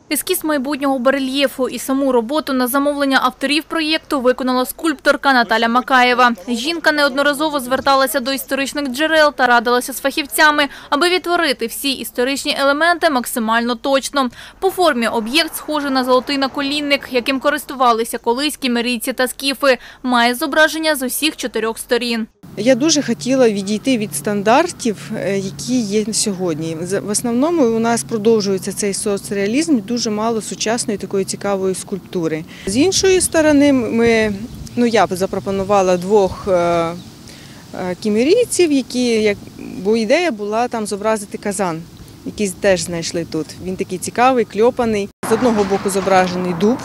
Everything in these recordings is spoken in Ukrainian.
Ескіз майбутнього барельєфу і саму роботу на замовлення авторів проєкту виконала скульпторка Наталя Макаєва. Жінка неодноразово зверталася до історичних джерел та радилася з фахівцями, аби відтворити всі історичні елементи максимально точно. По формі об'єкт схожий на золотий наколінник, яким користувалися колись кімерійці та скіфи. Має зображення з усіх 4 сторін. Я дуже хотіла відійти від стандартів, які є сьогодні. В основному у нас продовжується цей соцреалізм, дуже мало сучасної такої цікавої скульптури. З іншої сторони, я запропонувала 2 кімерійців, бо ідея була там зобразити казан, який теж знайшли тут. Він такий цікавий, кльопаний. З одного боку зображений дуб,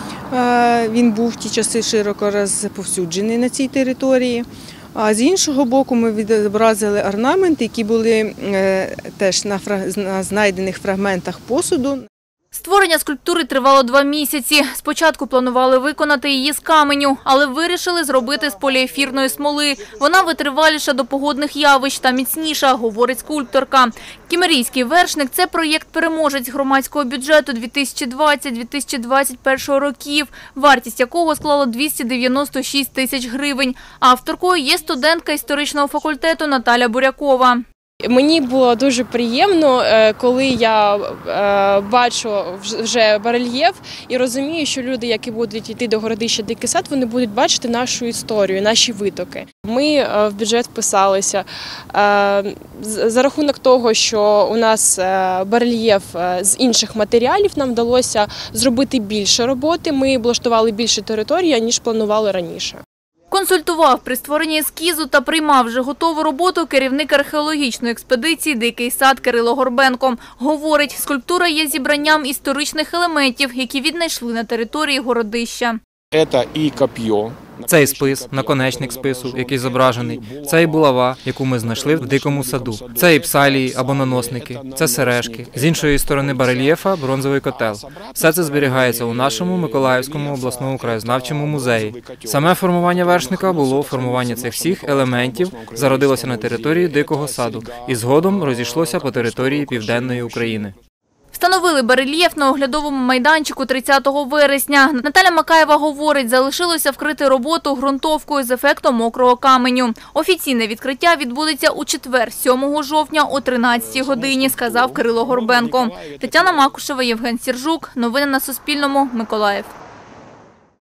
він був в ті часи широко розповсюджений на цій території. А з іншого боку ми відобразили орнаменти, які були теж на знайдених фрагментах посуду. Створення скульптури тривало 2 місяці. Спочатку планували виконати її з каменю, але вирішили зробити з поліефірної смоли. Вона витриваліша до погодних явищ та міцніша, говорить скульпторка. Кімерійський вершник – це проєкт-переможець громадського бюджету 2020-2021 років, вартість якого склала 296 тисяч гривень. Авторкою є студентка історичного факультету Наталя Бурякова. Мені було дуже приємно, коли я бачу вже барельєф і розумію, що люди, які будуть йти до городища Дикий Сад, вони будуть бачити нашу історію, наші витоки. Ми в бюджет вписалися. За рахунок того, що у нас барельєф з інших матеріалів, нам вдалося зробити більше роботи. Ми облаштували більше території, ніж планували раніше. Консультував при створенні ескізу та приймав вже готову роботу керівник археологічної експедиції «Дикий сад» Кирило Горбенко. Говорить, скульптура є зібранням історичних елементів, які віднайшли на території городища. Це і коп'є. Це і спис, наконечник спису, який зображений. Це і булава, яку ми знайшли в Дикому саду. Це і псалії або наносники. Це сережки. З іншої сторони барельєфа – бронзовий котел. Все це зберігається у нашому Миколаївському обласному краєзнавчому музеї. Саме формування вершника було формування цих всіх елементів, зародилося на території Дикого саду і згодом розійшлося по території Південної України. Встановили барельєф на оглядовому майданчику 30 вересня. Наталя Макаєва говорить, залишилося вкрити роботу ґрунтовкою з ефектом мокрого каменю. Офіційне відкриття відбудеться у четвер, 7 жовтня о 13 годині, сказав Кирило Горбенко. Тетяна Макушева, Євген Сіржук. Новини на Суспільному. Миколаїв.